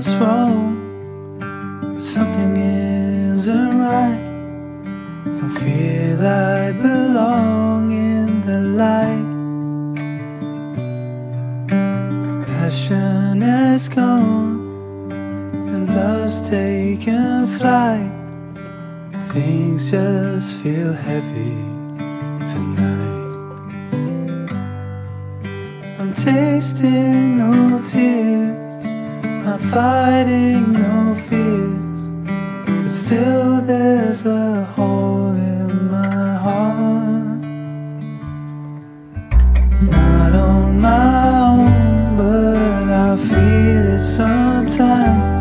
what's wrong, something isn't right. Don't feel I belong in the light. Passion has gone and love's taken flight. Things just feel heavy tonight. I'm tasting no tears, I'm fighting no fears, but still there's a hole in my heart. Not on my own, but I feel it sometimes,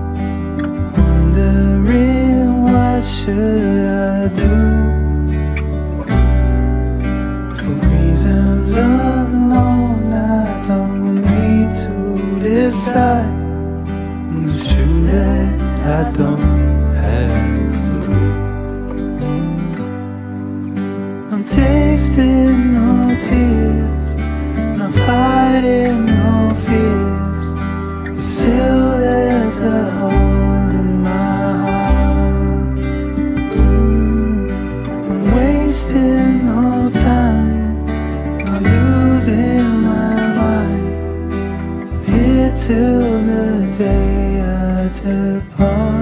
wondering what should I do. For reasons unknown, I don't need to decide. It's true that I don't have a clue. I'm tasting no tears, I'm fighting no fears, but still there's a hole in my heart. I'm wasting no time, I'm losing my mind, here till the day I depart.